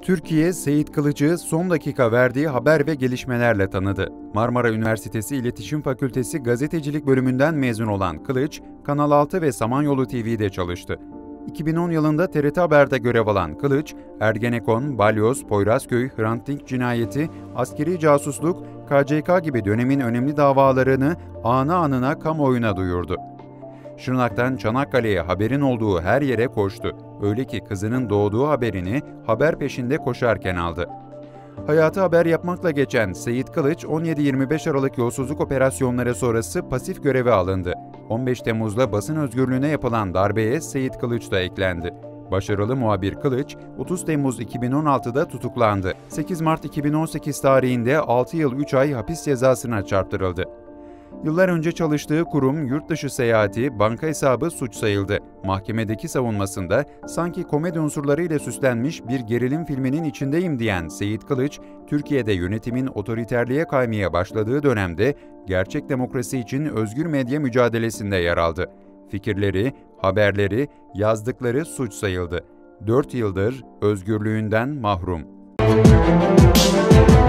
Türkiye, Seyit Kılıç'ı son dakika verdiği haber ve gelişmelerle tanıdı. Marmara Üniversitesi İletişim Fakültesi Gazetecilik Bölümünden mezun olan Kılıç, Kanal 6 ve Samanyolu TV'de çalıştı. 2010 yılında TRT Haber'de görev alan Kılıç, Ergenekon, Balyoz, Poyrazköy, Hrant Dink cinayeti, askeri casusluk, KCK gibi dönemin önemli davalarını anı anına kamuoyuna duyurdu. Şırnak'tan Çanakkale'ye haberin olduğu her yere koştu. Öyle ki kızının doğduğu haberini haber peşinde koşarken aldı. Hayatı haber yapmakla geçen Seyit Kılıç, 17-25 Aralık yolsuzluk operasyonları sonrası pasif göreve alındı. 15 Temmuz'da basın özgürlüğüne yapılan darbeye Seyit Kılıç da eklendi. Başarılı muhabir Kılıç, 30 Temmuz 2016'da tutuklandı. 8 Mart 2018 tarihinde 6 yıl 3 ay hapis cezasına çarptırıldı. Yıllar önce çalıştığı kurum, yurt dışı seyahati, banka hesabı suç sayıldı. Mahkemedeki savunmasında sanki komedi unsurlarıyla süslenmiş bir gerilim filminin içindeyim diyen Seyit Kılıç, Türkiye'de yönetimin otoriterliğe kaymaya başladığı dönemde gerçek demokrasi için özgür medya mücadelesinde yer aldı. Fikirleri, haberleri, yazdıkları suç sayıldı. 4 yıldır özgürlüğünden mahrum.